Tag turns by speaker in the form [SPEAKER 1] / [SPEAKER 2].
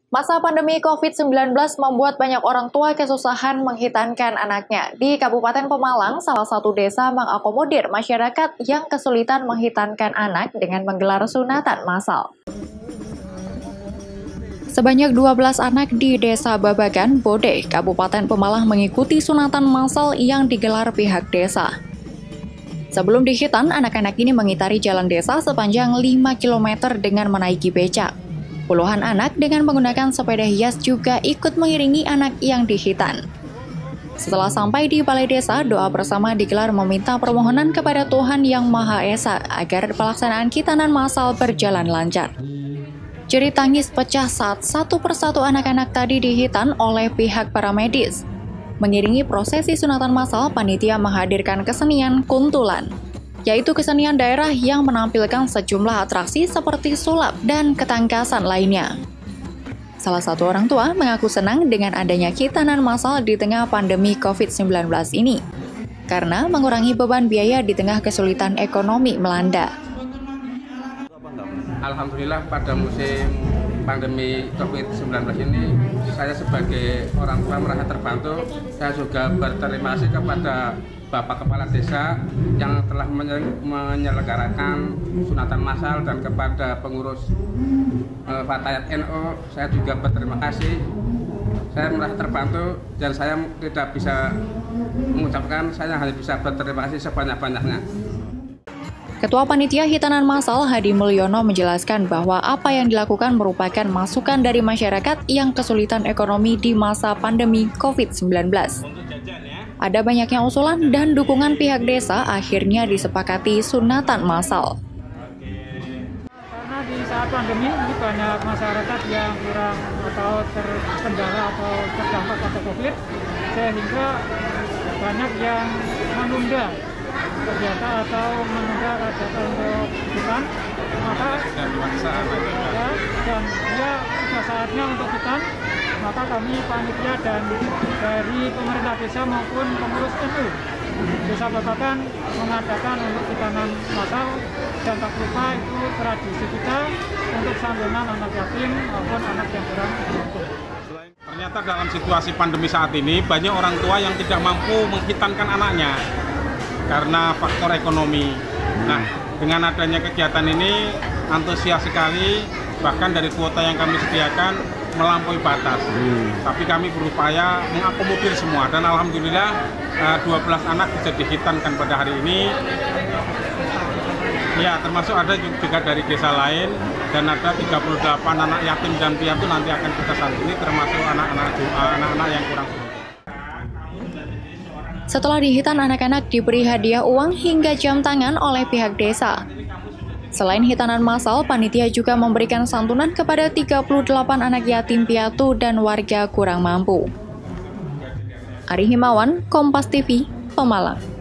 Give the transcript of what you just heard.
[SPEAKER 1] Masa pandemi COVID-19 membuat banyak orang tua kesusahan menghitankan anaknya. Di Kabupaten Pemalang, salah satu desa mengakomodir masyarakat yang kesulitan menghitankan anak dengan menggelar sunatan massal. Sebanyak 12 anak di Desa Babagan, Bode, Kabupaten Pemalang mengikuti sunatan massal yang digelar pihak desa. Sebelum dihitan, anak-anak ini mengitari jalan desa sepanjang 5 km dengan menaiki becak. Puluhan anak dengan menggunakan sepeda hias juga ikut mengiringi anak yang dihitan. Setelah sampai di balai desa, doa bersama digelar meminta permohonan kepada Tuhan Yang Maha Esa agar pelaksanaan khitanan massal berjalan lancar. Jerit tangis pecah saat satu persatu anak-anak tadi dihitan oleh pihak para medis. Mengiringi prosesi sunatan massal, panitia menghadirkan kesenian kuntulan, yaitu kesenian daerah yang menampilkan sejumlah atraksi seperti sulap dan ketangkasan lainnya. Salah satu orang tua mengaku senang dengan adanya khitanan massal di tengah pandemi COVID-19 ini, karena mengurangi beban biaya di tengah kesulitan ekonomi melanda.
[SPEAKER 2] Alhamdulillah pada musim pandemi COVID-19 ini, saya sebagai orang tua merasa terbantu. Saya juga berterima kasih kepada Bapak Kepala Desa yang telah menyelenggarakan sunatan massal, dan kepada pengurus Fatayat NU, saya juga berterima kasih. Saya merasa terbantu dan saya tidak bisa mengucapkan, saya hanya bisa berterima kasih sebanyak-banyaknya.
[SPEAKER 1] Ketua Panitia Khitanan Massal Hadi Mulyono menjelaskan bahwa apa yang dilakukan merupakan masukan dari masyarakat yang kesulitan ekonomi di masa pandemi COVID-19. Ada banyaknya usulan dan dukungan pihak desa, akhirnya disepakati sunatan massal.
[SPEAKER 3] Karena di saat pandemi ini banyak masyarakat yang kurang atau terkendala atau terdampak atau COVID, sehingga banyak yang menunda kegiatan atau menunda kegiatan untuk khitan, maka dan ya sudah saatnya untuk khitan. Maka kami panitia dan dari pemerintah desa maupun pengurus NU Desa Babagan mengadakan untuk khitanan massal, dan tak lupa itu tradisi kita untuk santunan anak yatim maupun anak yang kurang mampu.
[SPEAKER 4] Ternyata dalam situasi pandemi saat ini banyak orang tua yang tidak mampu menghitankan anaknya karena faktor ekonomi. Nah, dengan adanya kegiatan ini antusias sekali, bahkan dari kuota yang kami sediakan melampaui batas. Tapi kami berupaya mengakomodir semua, dan alhamdulillah 12 anak bisa dihitankan pada hari ini. Ya, termasuk ada juga dari desa lain, dan ada 38 anak yatim dan piatu nanti akan kita santuni, termasuk anak-anak yang kurang.
[SPEAKER 1] Setelah dihitan, anak-anak diberi hadiah uang hingga jam tangan oleh pihak desa. Selain hitanan massal, panitia juga memberikan santunan kepada 38 anak yatim piatu dan warga kurang mampu. Ari Himawan, Kompas TV, Pemalang.